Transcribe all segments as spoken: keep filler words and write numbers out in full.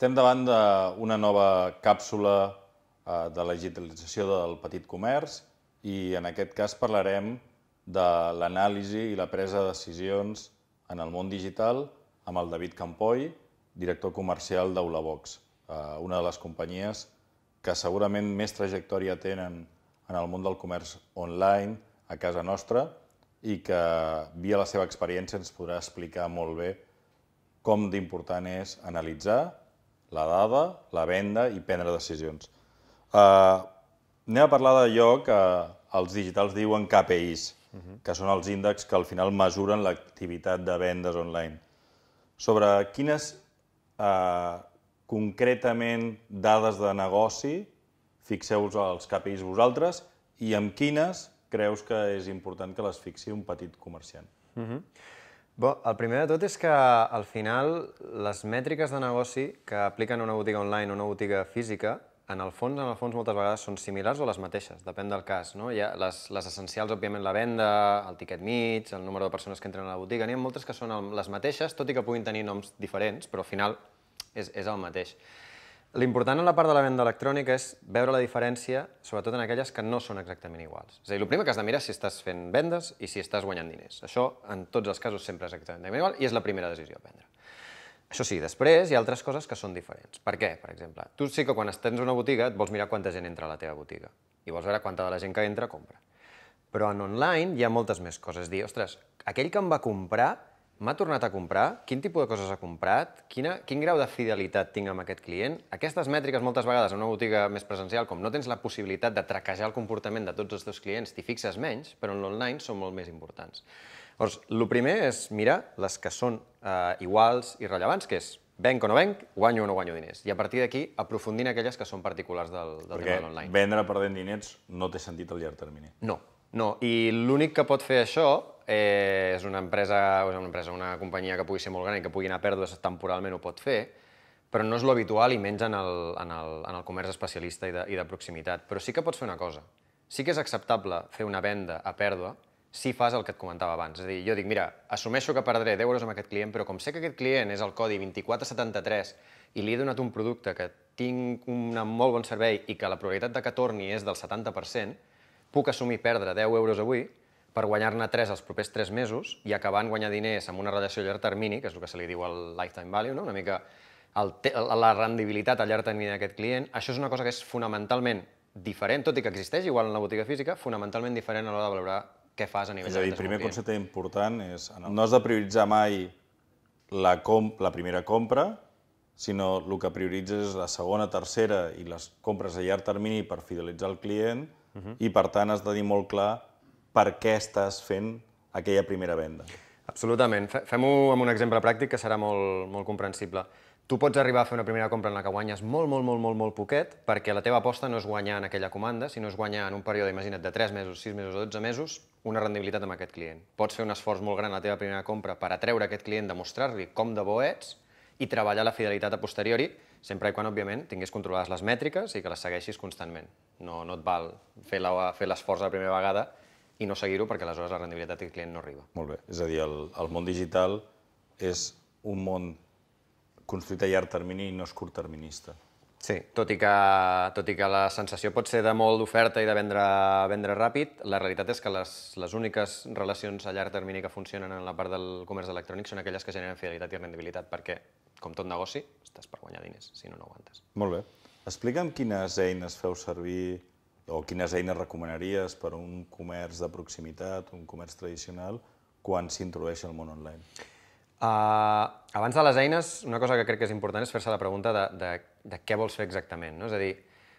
Estem davant d'una nova càpsula de la digitalització del petit comerç i en aquest cas parlarem de l'anàlisi i la presa de decisions en el món digital amb el David Campoy, director comercial d'Aulabox, una de les companyies que segurament més trajectòria tenen en el món del comerç online a casa nostra i que, via la seva experiència, ens podrà explicar molt bé com d'important és analitzar la dada, la venda i prendre decisions. Anem a parlar d'allò que els digitals diuen K P Is, que són els índexs que al final mesuren l'activitat de vendes online. Sobre quines concretament dades de negoci fixeu-vos als K P Is vosaltres i amb quines creus que és important que les fixi un petit comerciant? Bé, el primer de tot és que al final les mètriques de negoci que apliquen una botiga online o una botiga física, en el fons, en el fons moltes vegades són similars o les mateixes, depèn del cas. Hi ha les essencials, òbviament, la venda, el tiquet mig, el número de persones que entren a la botiga, n'hi ha moltes que són les mateixes, tot i que puguin tenir noms diferents, però al final és el mateix. L'important en la part de la venda electrònica és veure la diferència, sobretot en aquelles que no són exactament iguals. És a dir, el primer que has de mirar és si estàs fent vendes i si estàs guanyant diners. Això, en tots els casos, sempre és exactament igual i és la primera decisió a prendre. Això sí, després hi ha altres coses que són diferents. Per què, per exemple? Tu sí que quan tens una botiga et vols mirar quanta gent entra a la teva botiga i vols veure quanta de la gent que entra compra. Però en online hi ha moltes més coses. Dir, ostres, aquell que em va comprar m'ha tornat a comprar? Quin tipus de coses ha comprat? Quin grau de fidelitat tinc amb aquest client? Aquestes mètriques, moltes vegades, en una botiga més presencial, com no tens la possibilitat de traquejar el comportament de tots els teus clients, t'hi fixes menys, però en l'online són molt més importants. Llavors, el primer és mirar les que són iguals i rellevants, que és venc o no venc, guanyo o no guanyo diners. I a partir d'aquí, aprofundir en aquelles que són particulars del tema de l'online. Perquè vendre perdent diners no té sentit a llarg termini. No, no. I l'únic que pot fer això és una empresa, una empresa, una companyia que pugui ser molt gran i que pugui anar a pèrdues temporalment ho pot fer, però no és l'habitual i menys en el comerç especialista i de proximitat. Però sí que pots fer una cosa. Sí que és acceptable fer una venda a pèrdua si fas el que et comentava abans. És a dir, jo dic, mira, assumeixo que perdré deu euros amb aquest client, però com sé que aquest client és el codi vint-i-quatre setanta-tres i li he donat un producte que tinc un molt bon servei i que la probabilitat de que torni és del setanta per cent, puc assumir perdre deu euros avui per guanyar-ne tres els propers tres mesos i acabar en guanyar diners amb una relació a llarg termini, que és el que se li diu el lifetime value, una mica la rendibilitat a llarg termini d'aquest client. Això és una cosa que és fonamentalment diferent, tot i que existeix igual en la botiga física, fonamentalment diferent a l'hora de valorar què fas a nivell de vendes. És a dir, el primer concepte important és no has de prioritzar mai la primera compra, sinó el que prioritzes és la segona, tercera i les compres a llarg termini per fidelitzar el client i, per tant, has de dir molt clar per què estàs fent aquella primera venda. Absolutament. Fem-ho amb un exemple pràctic que serà molt comprensible. Tu pots arribar a fer una primera compra en la que guanyes molt, molt, molt, molt, molt poquet perquè la teva aposta no és guanyar en aquella comanda, sinó és guanyar en un període, imagina't, de tres mesos, sis mesos o dotze mesos, una rendibilitat amb aquest client. Pots fer un esforç molt gran a la teva primera compra per atreure aquest client, demostrar-li com de bo ets i treballar la fidelitat a posteriori, sempre i quan, òbviament, tinguis controlades les mètriques i que les segueixis constantment. No et val fer l'esforç la primera vegada i no seguir-ho perquè aleshores la rendibilitat del client no arriba. Molt bé. És a dir, el món digital és un món construït a llarg termini i no és curtterminista. Sí, tot i que la sensació pot ser de molt d'oferta i de vendre ràpid, la realitat és que les úniques relacions a llarg termini que funcionen en la part del comerç electrònic són aquelles que generen fidelitat i rendibilitat, perquè, com tot negoci, estàs per guanyar diners, si no, no aguantes. Molt bé. Explica'm quines eines feu servir o quines eines recomanaries per a un comerç de proximitat, un comerç tradicional, quan s'introdueix al món online? Abans de les eines, una cosa que crec que és important és fer-se la pregunta de què vols fer exactament. És a dir,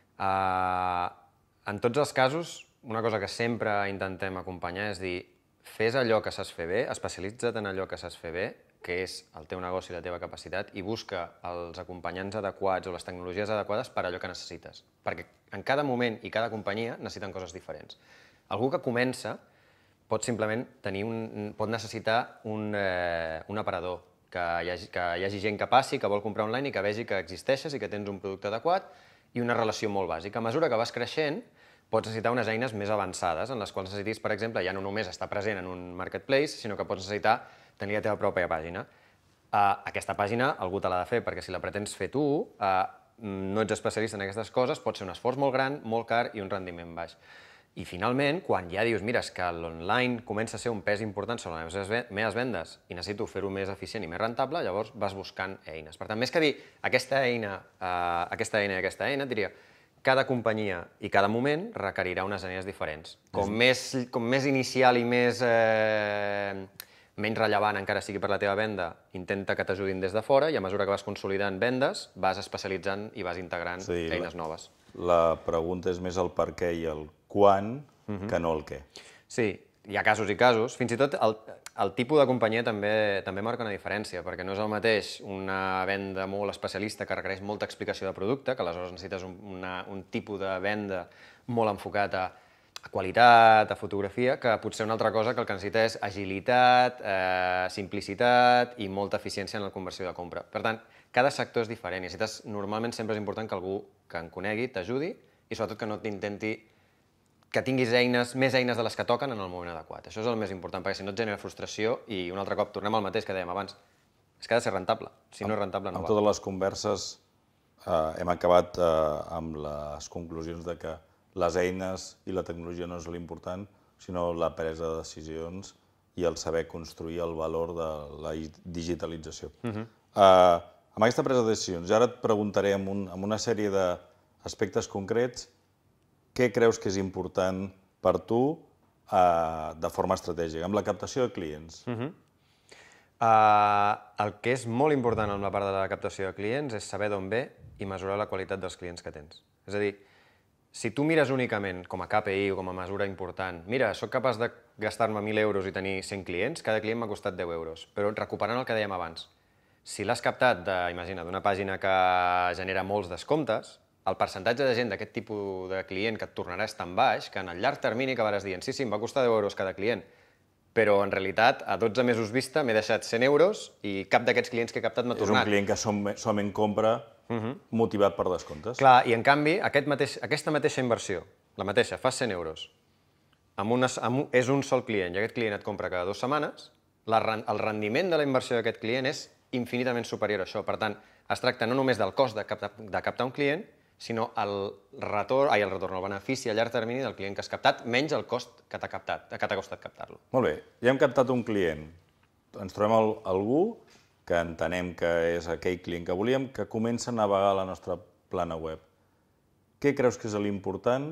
en tots els casos, una cosa que sempre intentem acompanyar és dir, fes allò que saps fer bé, especialitza't en allò que saps fer bé, que és el teu negoci i la teva capacitat, i busca els acompanyants adequats o les tecnologies adequades per a allò que necessites. Perquè en cada moment i cada companyia necessiten coses diferents. Algú que comença pot simplement tenir un, pot necessitar un, eh, un aparador, que hi, hagi, que hi hagi gent que passi, que vol comprar online i que vegi que existeixes i que tens un producte adequat i una relació molt bàsica. A mesura que vas creixent, pots necessitar unes eines més avançades, en les quals necessitis, per exemple, ja no només estar present en un marketplace, sinó que pots necessitar tenir la teva pròpia pàgina. Aquesta pàgina algú te l'ha de fer, perquè si la pretens fer tu, no ets especialista en aquestes coses, pot ser un esforç molt gran, molt car i un rendiment baix. I finalment, quan ja dius, mira, és que l'online comença a ser un pes important sobre les meves vendes i necessito fer-ho més eficient i més rentable, llavors vas buscant eines. Per tant, més que dir aquesta eina, aquesta eina i aquesta eina, diria cada companyia i cada moment requerirà unes eines diferents. Com més inicial i més menys rellevant encara sigui per la teva venda, intenta que t'ajudin des de fora i a mesura que vas consolidant vendes, vas especialitzant i vas integrant eines noves. La pregunta és més el per què i el quan que no el què. Sí, hi ha casos i casos. Fins i tot el tipus de companyia també marca una diferència, perquè no és el mateix una venda molt especialista que requereix molta explicació de producte, que aleshores necessites un tipus de venda molt enfocat a a qualitat, a fotografia, que potser una altra cosa que el que necessita és agilitat, simplicitat i molta eficiència en la conversió de compra. Per tant, cada sector és diferent i normalment sempre és important que algú que en conegui t'ajudi i sobretot que no t'intenti que tinguis eines, més eines de les que toquen en el moment adequat. Això és el més important, perquè si no et genera frustració i un altre cop tornem al mateix que dèiem abans, és que ha de ser rentable. Si no és rentable, no va. En totes les converses hem acabat amb les conclusions de que les eines i la tecnologia no és l'important, sinó la presa de decisions i el saber construir el valor de la digitalització. Amb aquesta presa de decisions, ara et preguntaré amb una sèrie d'aspectes concrets què creus que és important per tu de forma estratègica, amb la captació de clients. El que és molt important amb la part de la captació de clients és saber d'on ve i mesurar la qualitat dels clients que tens. És a dir, si tu mires únicament com a K P I o com a mesura important, mira, soc capaç de gastar-me mil euros i tenir cent clients, cada client m'ha costat deu euros, però recuperant el que dèiem abans, si l'has captat, imagina, d'una pàgina que genera molts descomptes, el percentatge de gent d'aquest tipus de client que et tornarà és tan baix que en el llarg termini acabaràs dient sí, sí, em va costar deu euros cada client, però en realitat a dotze mesos vista m'he deixat cent euros i cap d'aquests clients que he captat m'ha tornat. És un client que solament compra motivat per descomptes. Clar, i en canvi, aquesta mateixa inversió, la mateixa, fas cent euros, és un sol client i aquest client et compra cada dues setmanes, el rendiment de la inversió d'aquest client és infinitament superior a això. Per tant, es tracta no només del cost de captar un client, sinó el retorn, ai, el retorn, el benefici a llarg termini del client que has captat, menys el cost que t'ha costat captar-lo. Molt bé, ja hem captat un client. Ens trobem algú que entenem que és aquell client que volíem, que comença a navegar a la nostra plana web. Què creus que és l'important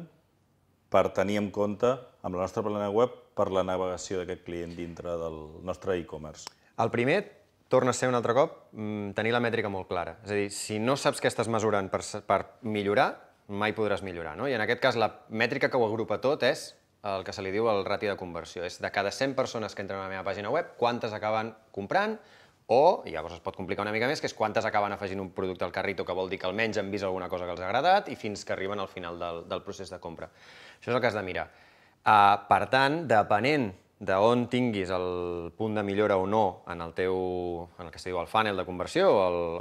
per tenir en compte amb la nostra plana web per la navegació d'aquest client dintre del nostre e-commerce? El primer torna a ser un altre cop tenir la mètrica molt clara. És a dir, si no saps què estàs mesurant per millorar, mai podràs millorar. I en aquest cas la mètrica que ho agrupa tot és el que se li diu el rati de conversió. És de cada cent persones que entren a la meva pàgina web, quantes acaben comprant, o, i llavors es pot complicar una mica més, que és quantes acaben afegint un producte al carrito, que vol dir que almenys han vist alguna cosa que els ha agradat, i fins que arriben al final del procés de compra. Això és el que has de mirar. Per tant, depenent d'on tinguis el punt de millora o no en el teu, en el que es diu el funnel de conversió,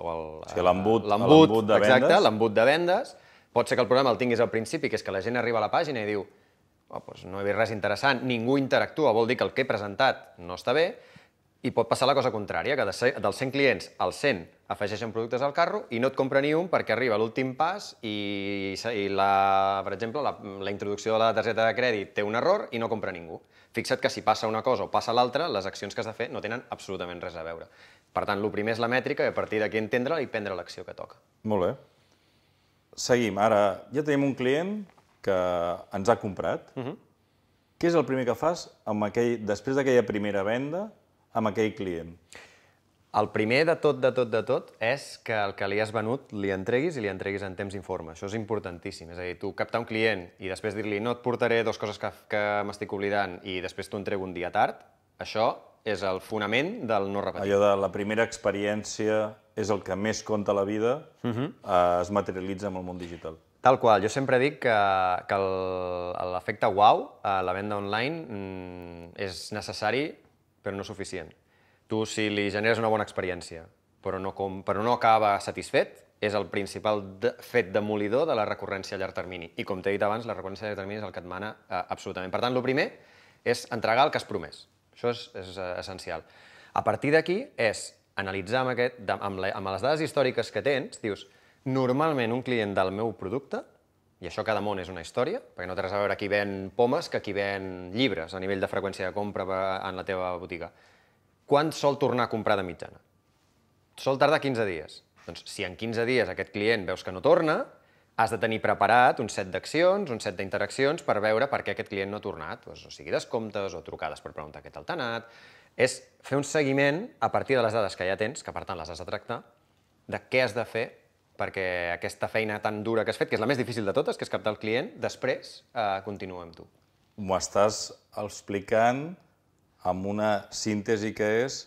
o l'embut de vendes. Exacte, l'embut de vendes, pot ser que el problema el tinguis al principi, que és que la gent arriba a la pàgina i diu no he vist res interessant, ningú interactua, vol dir que el que he presentat no està bé, i pot passar la cosa contrària, que dels cent clients, els cent afegeixen productes al carro i no et compra ni un perquè arriba l'últim pas i, per exemple, la introducció de la targeta de crèdit té un error i no compra ningú. Fixa't que si passa una cosa o passa l'altra, les accions que has de fer no tenen absolutament res a veure. Per tant, el primer és la mètrica i a partir d'aquí entendre-la i prendre l'acció que toca. Molt bé. Seguim. Ara ja tenim un client que ens ha comprat. Què és el primer que fas després d'aquella primera venda amb aquell client? El primer de tot, de tot, de tot, és que el que li has venut li entreguis i li entreguis en temps informe. Això és importantíssim. És a dir, tu captar un client i després dir-li no et portaré dues coses que m'estic oblidant i després t'ho entrego un dia tard, això és el fonament del no repetir. Allò de la primera experiència és el que més compta a la vida, es materialitza amb el món digital. Tal qual. Jo sempre dic que l'efecte uau a la venda online és necessari però no suficient. Tu, si li generes una bona experiència, però no acaba satisfet, és el principal fet demolidor de la recurrència a llarg termini. I com t'he dit abans, la recurrència a llarg termini és el que et mana absolutament. Per tant, el primer és entregar el que has promès. Això és essencial. A partir d'aquí és analitzar amb, aquest, amb, la, amb les dades històriques que tens, dius, normalment un client del meu producte, i això cada món és una història, perquè no té res a veure qui ven pomes que qui ven llibres a nivell de freqüència de compra en la teva botiga. Quan sol tornar a comprar de mitjana? Sol tardar quinze dies. Doncs si en quinze dies aquest client veus que no torna, has de tenir preparat un set d'accions, un set d'interaccions per veure per què aquest client no ha tornat, o sigui, descomptes o trucades per preguntar què tal t'ha anat. És fer un seguiment a partir de les dades que ja tens, que per tant les has de tractar, de què has de fer perquè aquesta feina tan dura que has fet, que és la més difícil de totes, que és captar el client, després eh, continua amb tu. M'ho estàs explicant amb una síntesi que és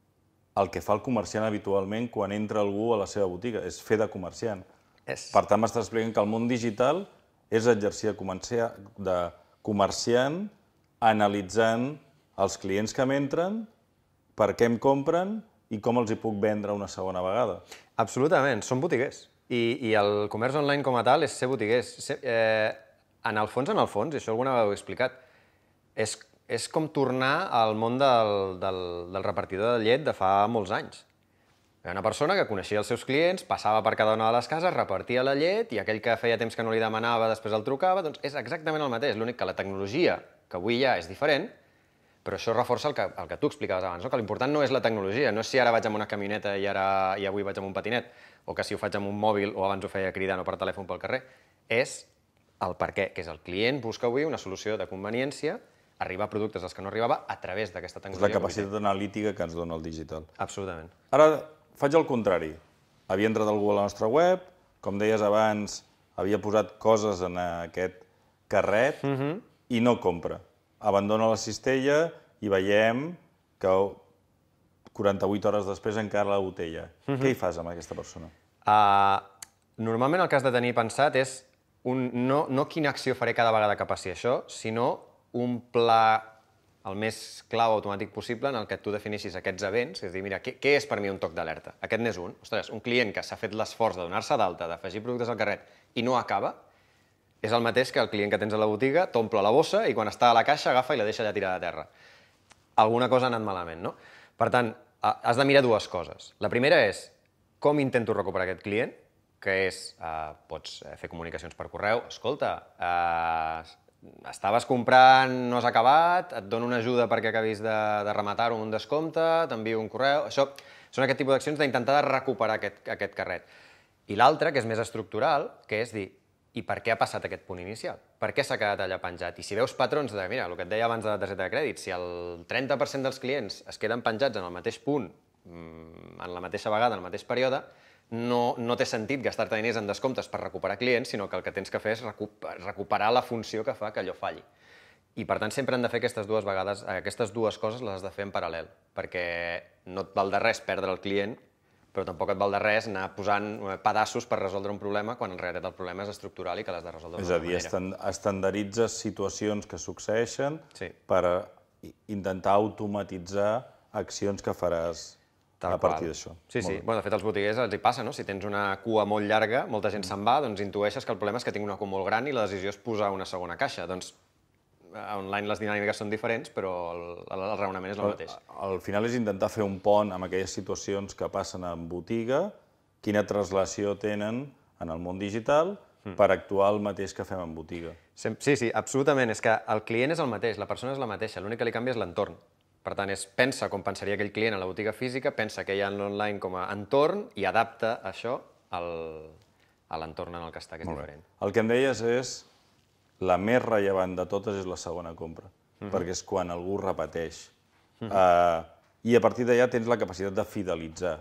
el que fa el comerciant habitualment quan entra algú a la seva botiga, és fer de comerciant. És... Per tant, m'estàs explicant que el món digital és exercir de comerciant analitzant els clients que m'entren, per què em compren i com els hi puc vendre una segona vegada. Absolutament, són botiguers. I, i el comerç online com a tal és ser botiguers. Eh, en el fons, en el fons, i això alguna vegada ho he explicat, és, és com tornar al món del, del, del repartidor de llet de fa molts anys. Hi ha una persona que coneixia els seus clients, passava per cada una de les cases, repartia la llet, i aquell que feia temps que no li demanava, després el trucava, doncs és exactament el mateix. L'únic que la tecnologia, que avui ja és diferent, però això reforça el que, el que tu explicaves abans, no? Que l'important no és la tecnologia, no és si ara vaig amb una camioneta i, ara, i avui vaig amb un patinet, o que si ho faig amb un mòbil o abans ho feia cridant o per telèfon pel carrer, és el per què, que és el client busca avui una solució de conveniència, arribar a productes als que no arribava a través d'aquesta tecnologia. És la capacitat analítica que ens dona el digital. Absolutament. Ara faig el contrari. Havia entrat algú a la nostra web, com deies abans, havia posat coses en aquest carret Mm-hmm. i no compra. Abandona la cistella i veiem que quaranta-vuit hores després encara la botella. Mm-hmm. Què hi fas amb aquesta persona? Uh, normalment el que has de tenir pensat és un, no, no quina acció faré cada vegada que passi això, sinó un pla el més clau automàtic possible en el que tu defineixis aquests events, és a dir, mira, què, què és per mi un toc d'alerta? Aquest n'és un. Ostres, un client que s'ha fet l'esforç de donar-se d'alta, d'afegir productes al carret i no acaba, és el mateix que el client que tens a la botiga t'omple la bossa i quan està a la caixa agafa i la deixa allà tirada a terra. Alguna cosa ha anat malament, no? Per tant, has de mirar dues coses. La primera és com intento recuperar aquest client, que és, eh, pots fer comunicacions per correu, escolta, eh, estaves comprant, no has acabat, et dono una ajuda perquè acabis de, de rematar-ho amb un descompte, t'envio un correu... Això són aquest tipus d'accions d'intentar recuperar aquest, aquest carret. I l'altra, que és més estructural, que és dir, i per què ha passat aquest punt inicial? Per què s'ha quedat allà penjat? I si veus patrons de, mira, el que et deia abans de la targeta de crèdit, si el trenta per cent dels clients es queden penjats en el mateix punt, en la mateixa vegada, en el mateix període, no, no té sentit gastar-te diners en descomptes per recuperar clients, sinó que el que tens que fer és recuperar la funció que fa que allò falli. I per tant sempre han de fer aquestes dues vegades, aquestes dues coses les has de fer en paral·lel, perquè no et val de res perdre el client, però tampoc et val de res anar posant pedaços per resoldre un problema quan en realitat el problema és estructural i que l'has de resoldre d'una manera. És a dir, estandaritzes situacions que succeeixen sí. per intentar automatitzar accions que faràs Tal a partir qual. d'això. Sí, sí. Bueno, de fet, als botiguers els hi passa, no? Si tens una cua molt llarga, molta gent se'n va, doncs intueixes que el problema és que tinc una cua molt gran i la decisió és posar una segona caixa. Doncs online les dinàmiques són diferents, però el, el raonament és el mateix. Al final és intentar fer un pont amb aquelles situacions que passen en botiga, quina translació tenen en el món digital mm. per actuar el mateix que fem en botiga. Sí, sí, absolutament. És que el client és el mateix, la persona és la mateixa, l'únic que li canvia és l'entorn. Per tant, és pensa com pensaria aquell client a la botiga física, pensa que hi ha l'online com a entorn i adapta això al, a l'entorn en el que està, que és diferent. El que em deies és la més rellevant de totes és la segona compra, uh-huh. perquè és quan algú repeteix. Uh-huh. uh, I a partir d'allà tens la capacitat de fidelitzar.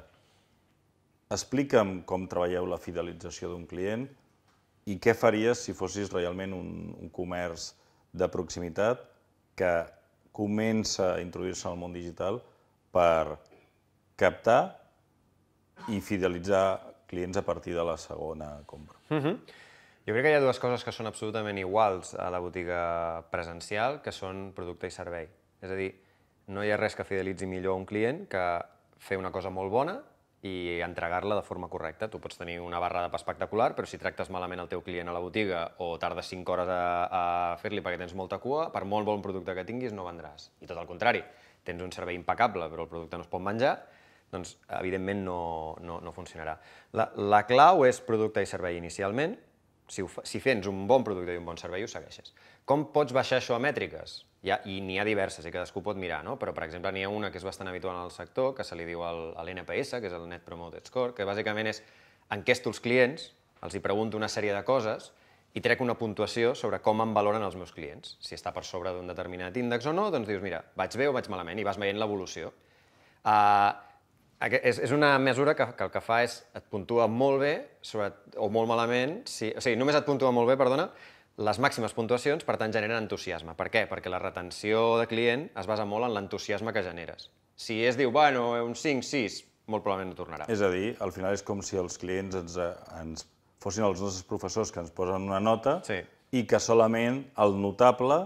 Explica'm com treballeu la fidelització d'un client i què faries si fossis realment un, un comerç de proximitat que comença a introduir-se al món digital per captar i fidelitzar clients a partir de la segona compra. Uh-huh. Jo crec que hi ha dues coses que són absolutament iguals a la botiga presencial, que són producte i servei. És a dir, no hi ha res que fidelitzi millor un client que fer una cosa molt bona i entregar-la de forma correcta. Tu pots tenir una barra espectacular, però si tractes malament el teu client a la botiga o tardes cinc hores a, a fer-li perquè tens molta cua, per molt bon producte que tinguis no vendràs. I tot el contrari, tens un servei impecable però el producte no es pot menjar, doncs evidentment no, no, no funcionarà. La, la clau és producte i servei inicialment. Si, ho fa, si fens un bon producte i un bon servei, ho segueixes. Com pots baixar això a mètriques? Ja, I n'hi ha diverses, i cadascú pot mirar, no? Però, per exemple, n'hi ha una que és bastant habitual en el sector, que se li diu l'N P S, que és el Net Promoted Score, que bàsicament és enquesto els clients, els hi pregunto una sèrie de coses i trec una puntuació sobre com em valoren els meus clients. Si està per sobre d'un determinat índex o no, doncs dius, mira, vaig bé o vaig malament, i vas veient l'evolució. Uh, És, és una mesura que, que el que fa és et puntua molt bé sobre, o molt malament, si, o sigui, només et puntua molt bé, perdona, les màximes puntuacions, per tant, generen entusiasme. Per què? Perquè la retenció de client es basa molt en l'entusiasme que generes. Si es diu, bueno, un cinc, sis, molt probablement no tornarà. És a dir, al final és com si els clients ens, ens fossin els nostres professors que ens posen una nota sí. i que solament el notable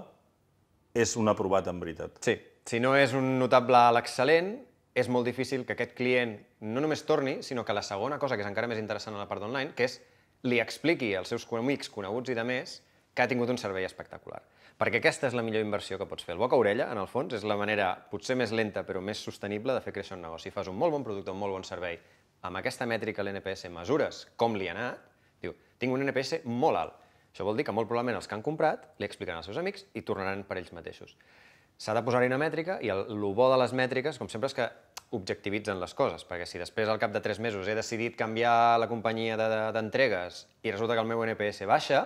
és un aprovat en veritat. Sí, si no és un notable a l'excel·lent, és molt difícil que aquest client no només torni, sinó que la segona cosa, que és encara més interessant a la part online, que és li expliqui als seus amics, coneguts i de més, que ha tingut un servei espectacular. Perquè aquesta és la millor inversió que pots fer. El boca a orella, en el fons, és la manera potser més lenta però més sostenible de fer créixer un negoci. Fas un molt bon producte, un molt bon servei, amb aquesta mètrica l'N P S mesures com li ha anat, diu, tinc un N P S molt alt. Això vol dir que molt probablement els que han comprat li explicaran als seus amics i tornaran per ells mateixos. S'ha de posar-hi una mètrica i el, el bo de les mètriques, com sempre, és que objectivitzen les coses, perquè si després al cap de tres mesos he decidit canviar la companyia d'entregues i resulta que el meu N P S baixa,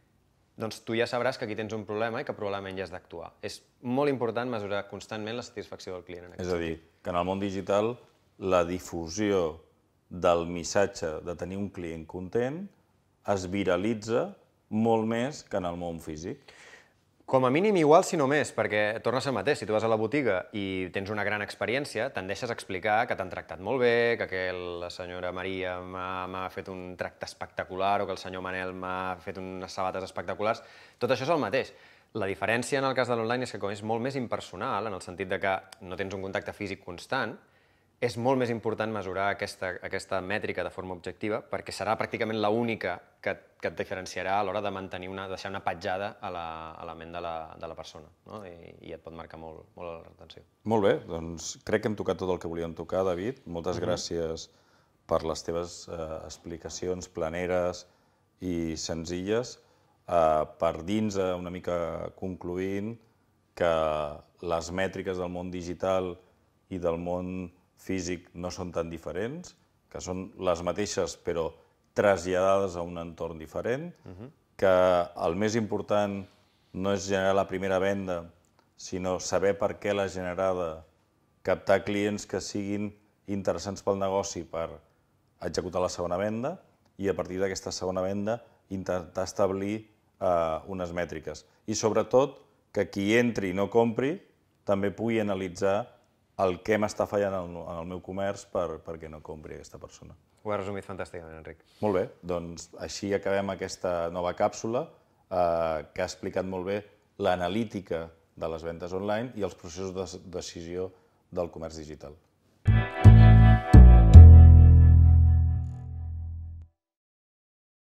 doncs tu ja sabràs que aquí tens un problema i que probablement ja has d'actuar. És molt important mesurar constantment la satisfacció del client. En és a dir, que en el món digital la difusió del missatge de tenir un client content es viralitza molt més que en el món físic. Com a mínim igual, si no més, perquè torna a ser el mateix. Si tu vas a la botiga i tens una gran experiència, tendeixes a explicar que t'han tractat molt bé, que la senyora Maria m'ha fet un tracte espectacular o que el senyor Manel m'ha fet unes sabates espectaculars. Tot això és el mateix. La diferència en el cas de l'online és que com és molt més impersonal, en el sentit de que no tens un contacte físic constant, és molt més important mesurar aquesta, aquesta mètrica de forma objectiva perquè serà pràcticament l'única que, que et diferenciarà a l'hora de mantenir una, deixar una petjada a la, a la ment de la, de la persona, no? I, i et pot marcar molt, molt la retenció. Molt bé, doncs crec que hem tocat tot el que volíem tocar, David. Moltes mm-hmm. gràcies per les teves eh, explicacions planeres i senzilles. Eh, per dins, eh, una mica concloent que les mètriques del món digital i del món físic no són tan diferents, que són les mateixes però traslladades a un entorn diferent, uh-huh. que el més important no és generar la primera venda, sinó saber per què l'ha generada, captar clients que siguin interessants pel negoci per executar la segona venda i a partir d'aquesta segona venda intentar establir eh, unes mètriques. I sobretot que qui entri i no compri també pugui analitzar el que m'està fallant en el meu comerç per, perquè no compri aquesta persona. Ho has resumit fantàsticament, Enric. Molt bé, doncs així acabem aquesta nova càpsula eh, que ha explicat molt bé l'analítica de les vendes online i els processos de decisió del comerç digital.